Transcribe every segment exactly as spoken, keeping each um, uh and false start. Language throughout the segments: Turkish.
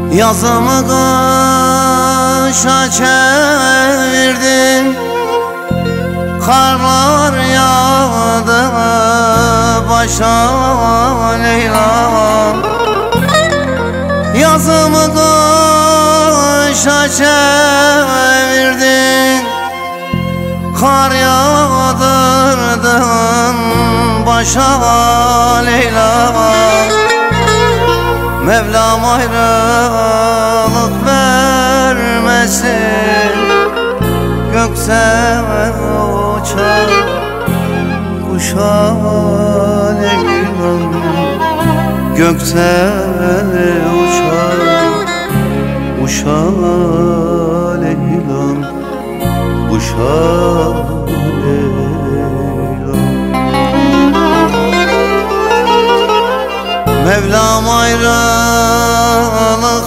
Yazımı kışa çevirdin, karlar yağdı başa Leyla. Yazımı kışa çevirdin, kar yağdırdın başa Leyla. Mevlam ayrılık vermesin, gökte uçar kuşa Leyla'm. Gökte uçar kuşa Leyla'm, kuşa Leyla'm. Mevlam ayrılık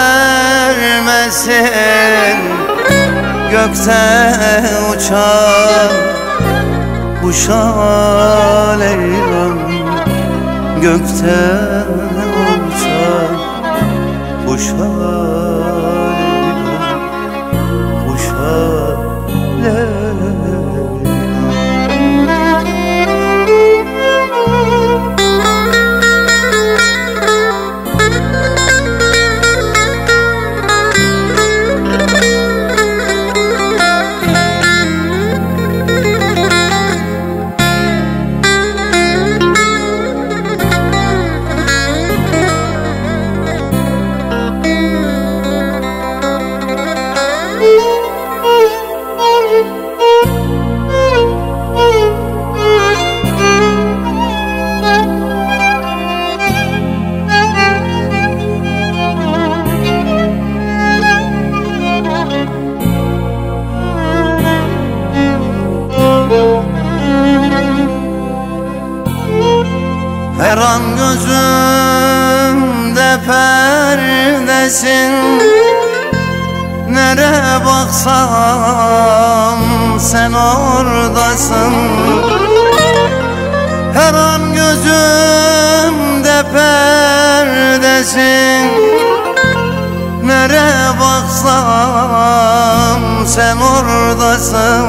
vermesin, gökte uçar kuşa Leyla'm. Gökte uçar kuşa Leyla'm, kuşa Leyla'm. Her an gözümde perdesin, nereye baksam sen oradasın. Her an gözümde perdesin, nereye baksam sen oradasın.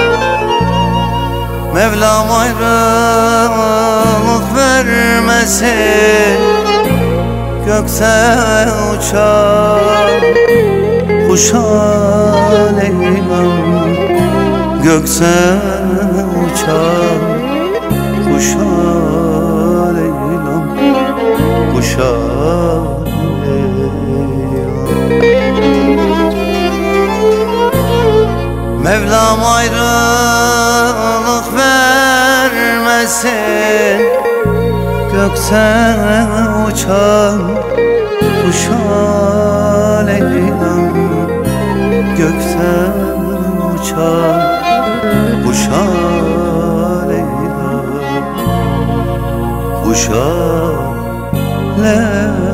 Mevlam ayrılık vermesin, gökte uçar kuşa Leyla'm. Gökte uçar kuşa Leyla'm, kuşa Leyla'm. Mevlam ayrılık vermesin, gökte uçan kuşa Leyla'm. Gökte uçan kuşa Leyla'm, kuşa Leyla'm.